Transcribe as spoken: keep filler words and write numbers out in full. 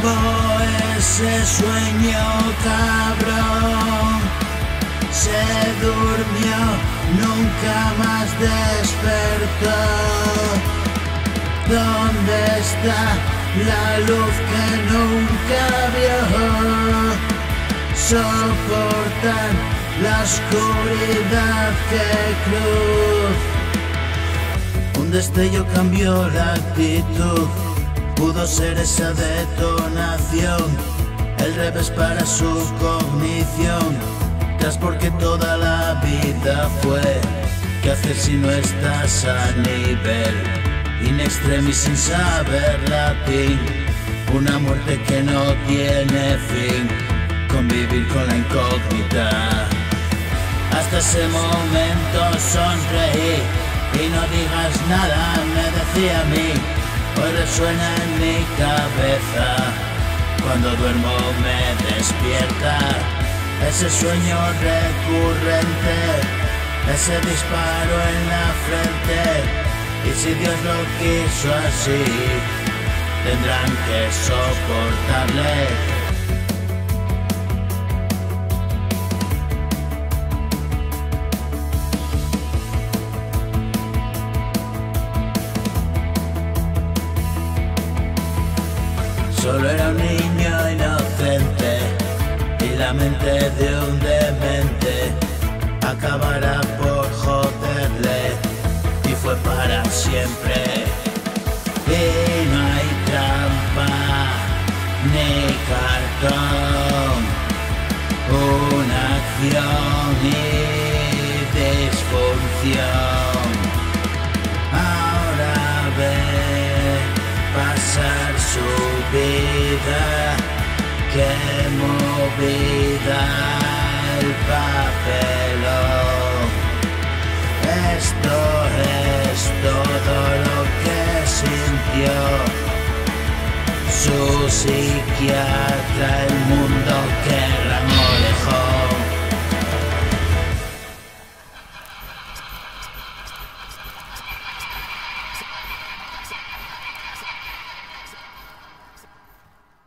acabó ese sueño cabrón. Se durmió, nunca más despertó. ¿Dónde está la luz que nunca vio? Soportar la oscuridad que cruz. Un destello cambió la actitud, pudo ser esa detonación, el revés para su cognición. Tras porque toda la vida fue, ¿qué hacer si no estás a nivel? In extremis sin saber latín, una muerte que no tiene fin, convivir con la incógnita. Hasta ese momento sonreí y no digas nada, me decía a mí. Hoy resuena en mi cabeza, cuando duermo me despierta ese sueño recurrente, ese disparo en la frente. Y si Dios lo quiso así, tendrán que soportarle. Solo era un niño inocente y la mente de un demente acabará por joderle, y fue para siempre. Y no hay trampa ni cartón, una acción y disfunción. Ahora ve pasar su vida, qué movida el papelón. Esto es todo lo que sintió su psiquiatra, el mundo que ramó.